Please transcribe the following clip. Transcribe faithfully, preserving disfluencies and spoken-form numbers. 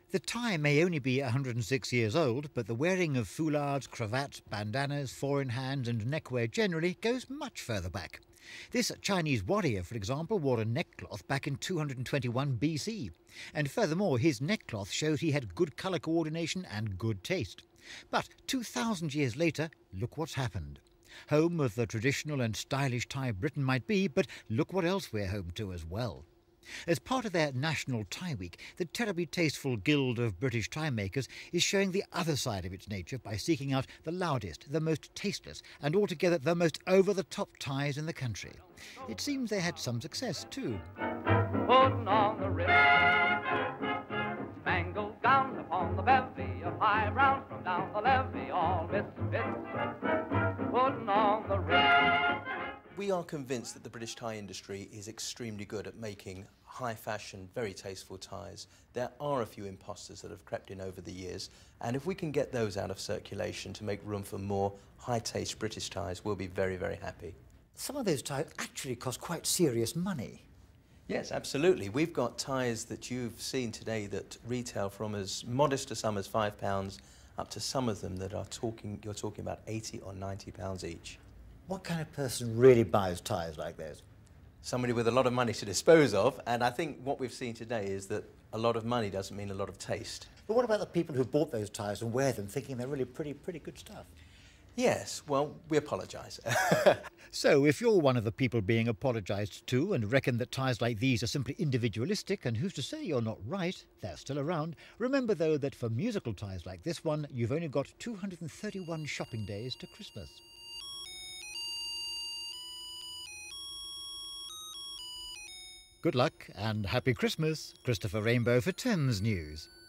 The tie may only be one hundred and six years old, but the wearing of foulards, cravats, bandanas, four-in-hands and neckwear generally goes much further back. This Chinese warrior, for example, wore a neckcloth back in two hundred twenty-one B C, and furthermore his neckcloth showed he had good colour coordination and good taste. But two thousand years later, look what's happened. Home of the traditional and stylish tie Britain might be, but look what else we're home to as well. As part of their National Tie Week, the terribly tasteful Guild of British Tie Makers is showing the other side of its nature by seeking out the loudest, the most tasteless, and altogether the most over-the-top ties in the country. It seems they had some success too. Putting on the ribbon, spangled gown upon the bevy of high brown from down the levee, all misfits, putting on the ribbon. We are convinced that the British tie industry is extremely good at making high fashion, very tasteful ties. There are a few imposters that have crept in over the years, and if we can get those out of circulation to make room for more high taste British ties, we'll be very, very happy. Some of those ties actually cost quite serious money. Yes, absolutely. We've got ties that you've seen today that retail from as modest a sum as five pounds up to some of them that are talking, you're talking about eighty or ninety pounds each. What kind of person really buys ties like this? Somebody with a lot of money to dispose of, and I think what we've seen today is that a lot of money doesn't mean a lot of taste. But what about the people who bought those ties and wear them thinking they're really pretty, pretty good stuff? Yes, well, we apologise. So, if you're one of the people being apologised to and reckon that ties like these are simply individualistic, and who's to say you're not right, they're still around, remember though that for musical ties like this one, you've only got two hundred and thirty-one shopping days to Christmas. Good luck and happy Christmas. Christopher Rainbow for Thames News.